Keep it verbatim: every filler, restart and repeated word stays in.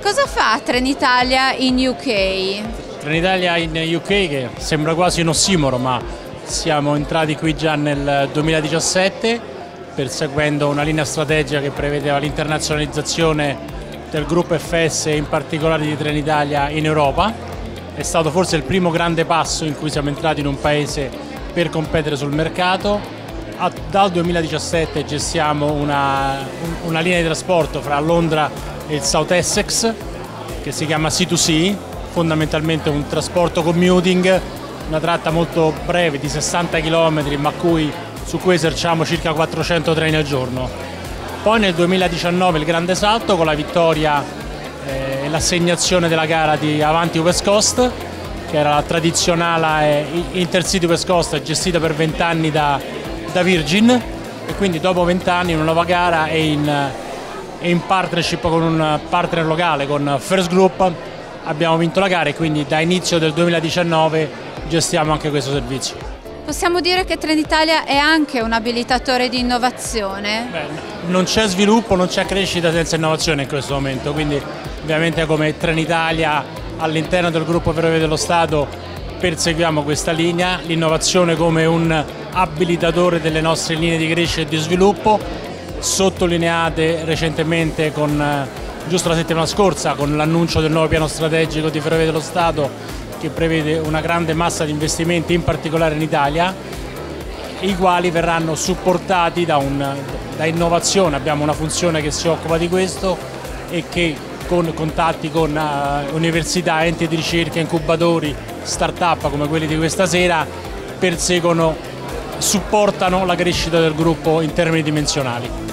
cosa fa Trenitalia in U K? Trenitalia in U K, che sembra quasi un ossimoro, ma siamo entrati qui già nel duemiladiciassette perseguendo una linea strategica che prevedeva l'internazionalizzazione del gruppo F S e in particolare di Trenitalia in Europa. È stato forse il primo grande passo in cui siamo entrati in un paese per competere sul mercato. Dal duemiladiciassette gestiamo una, una linea di trasporto fra Londra e il South Essex che si chiama C due C, fondamentalmente un trasporto commuting, una tratta molto breve di sessanta chilometri ma cui, su cui eserciamo circa quattrocento treni al giorno. Poi nel duemiladiciannove il grande salto con la vittoria e eh, l'assegnazione della gara di Avanti West Coast, che era la tradizionale Intercity West Coast gestita per venti anni da, da Virgin, e quindi dopo venti anni una nuova gara e in, in partnership con un partner locale, con First Group, abbiamo vinto la gara e quindi da inizio del duemiladiciannove gestiamo anche questo servizio. Possiamo dire che Trenitalia è anche un abilitatore di innovazione? Beh, non c'è sviluppo, non c'è crescita senza innovazione in questo momento, quindi ovviamente come Trenitalia all'interno del gruppo Ferrovie dello Stato perseguiamo questa linea, l'innovazione come un abilitatore delle nostre linee di crescita e di sviluppo, sottolineate recentemente con, giusto la settimana scorsa, con l'annuncio del nuovo piano strategico di Ferrovie dello Stato che prevede una grande massa di investimenti, in particolare in Italia, i quali verranno supportati da, un, da innovazione. Abbiamo una funzione che si occupa di questo e che con contatti con uh, università, enti di ricerca, incubatori, start-up come quelli di questa sera, perseguono, supportano la crescita del gruppo in termini dimensionali.